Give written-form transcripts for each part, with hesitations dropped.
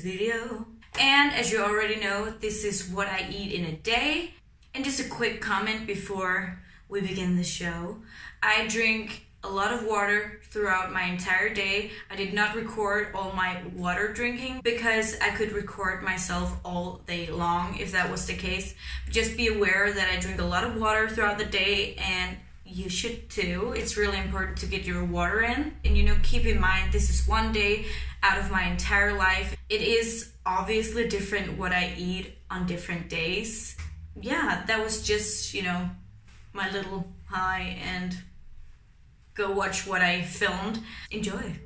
video. And as you already know, this is what I eat in a day. And just a quick comment before we begin the show. I drink a lot of water throughout my entire day. I did not record all my water drinking because I could record myself all day long if that was the case. But just be aware that I drink a lot of water throughout the day, and you should too. It's really important to get your water in. And you know, keep in mind, this is one day out of my entire life. It is obviously different what I eat on different days. Yeah, that was just, you know, my little hi, and go watch what I filmed. Enjoy.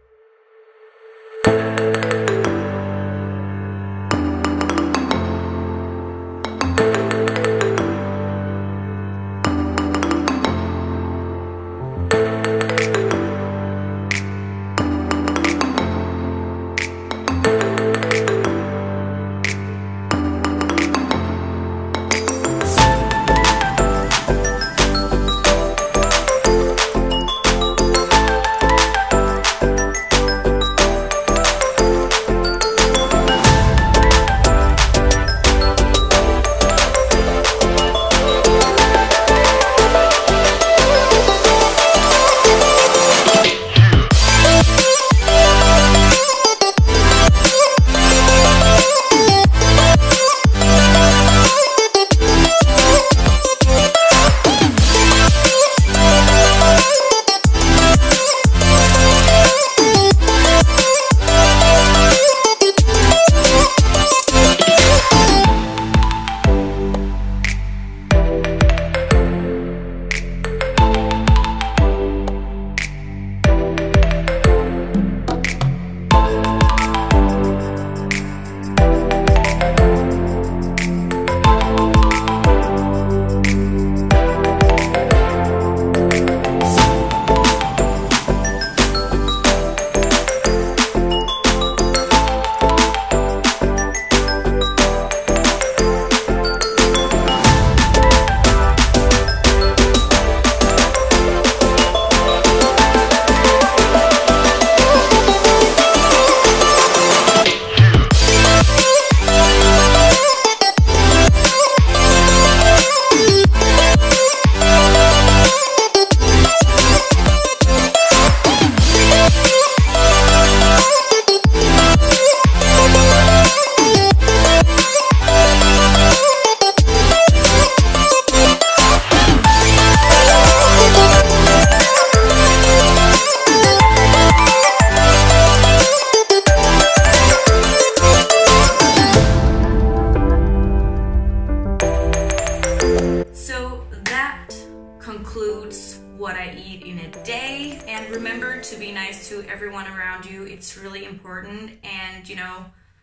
Concludes what I eat in a day. And remember to be nice to everyone around you. It's really important. And you know,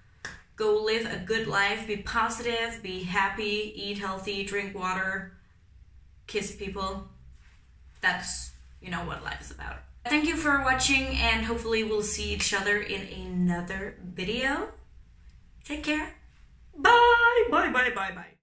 go live a good life, be positive, be happy, eat healthy, drink water, kiss people. That's, you know, what life is about. Thank you for watching, and hopefully we'll see each other in another video. Take care. Bye, bye, bye, bye, bye.